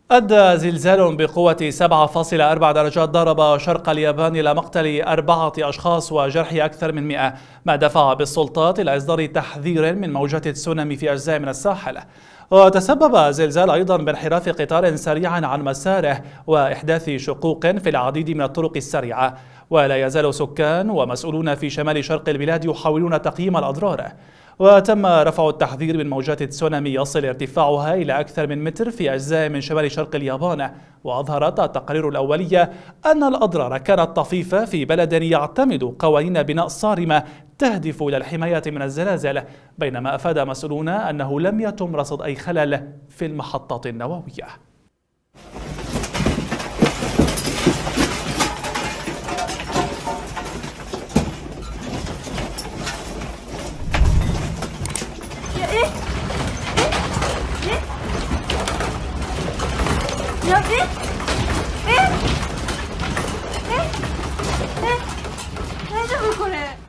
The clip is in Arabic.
أدى زلزال بقوة 7.4 درجات ضرب شرق اليابان إلى مقتل 4 أشخاص وجرح أكثر من 100، ما دفع بالسلطات إلى إصدار تحذير من موجة تسونامي في أجزاء من الساحل. وتسبب الزلزال أيضا بانحراف قطار سريع عن مساره وإحداث شقوق في العديد من الطرق السريعة، ولا يزال سكان ومسؤولون في شمال شرق البلاد يحاولون تقييم الأضرار. وتم رفع التحذير من موجات تسونامي يصل ارتفاعها إلى أكثر من متر في أجزاء من شمال شرق اليابان. وأظهرت التقارير الأولية أن الأضرار كانت طفيفة في بلد يعتمد قوانين بناء صارمة تهدف إلى الحماية من الزلازل، بينما أفاد مسؤولون أنه لم يتم رصد أي خلل في المحطات النووية. 大丈夫これ。